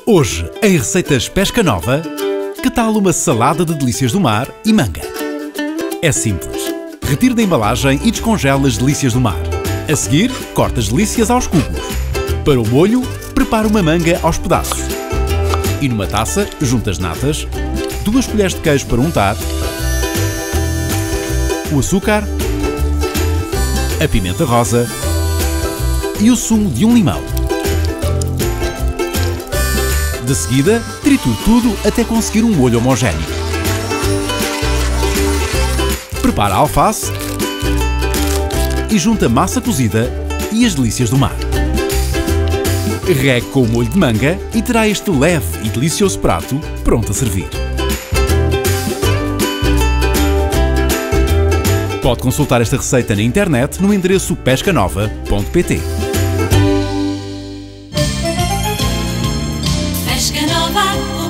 Hoje, em Receitas Pesca Nova, que tal uma salada de delícias do mar e manga? É simples. Retire da embalagem e descongele as delícias do mar. A seguir, corte as delícias aos cubos. Para o molho, prepare uma manga aos pedaços. E numa taça, junte as natas, 2 colheres de queijo para untar, o açúcar, a pimenta rosa e o sumo de um limão. De seguida, triture tudo até conseguir um molho homogéneo. Prepare a alface e junte a massa cozida e as delícias do mar. Regue com o molho de manga e terá este leve e delicioso prato pronto a servir. Pode consultar esta receita na internet no endereço pescanova.pt. Pesca Nova.